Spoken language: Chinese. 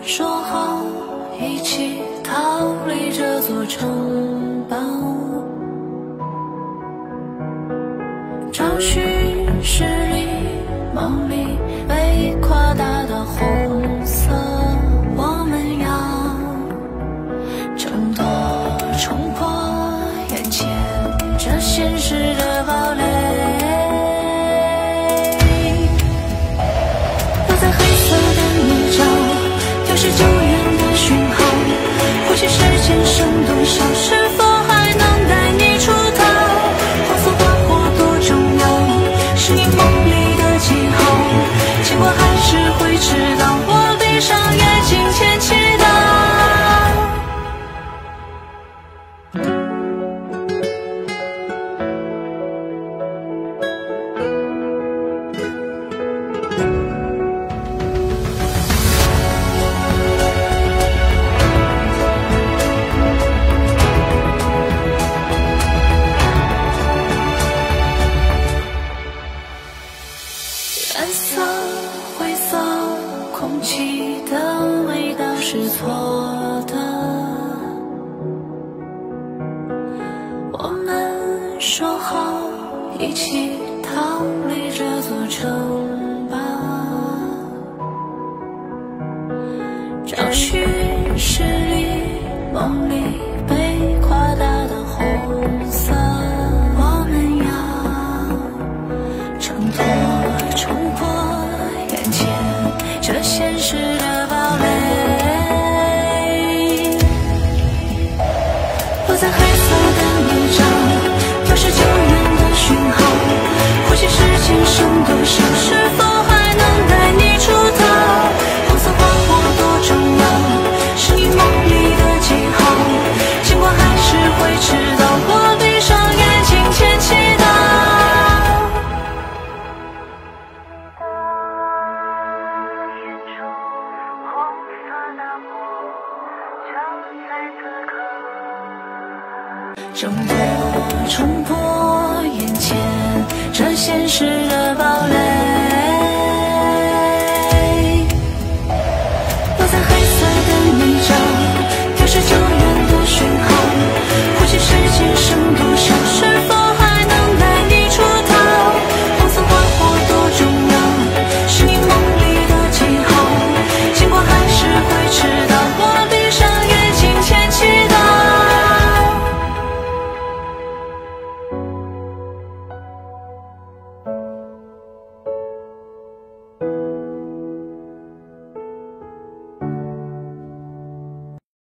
说好一起逃离这座城堡，找寻诗里梦里被夸大的红色，我们要挣脱冲破眼前这现实的堡垒，落在黑色的泥沼，丢失救援的讯号，呼吸时间剩多少，是否还能带你出逃，黄色花火多重要，是你梦里的记号，尽管还是会迟到，我闭上眼睛前祈祷。蓝色、灰色，空气的味道是错的。我们说好一起逃离这座城堡，找寻诗里梦里被夸大的红色，我们要挣脱冲破眼前这现实的堡垒，落在黑色的泥沼，丢失救援的讯号，呼吸时间剩多少，是否还能带你出逃，黄色花火多重要，是你梦里的记号，尽管还是会迟到，我闭上眼睛前祈祷。挣脱冲破眼前这现实的堡垒。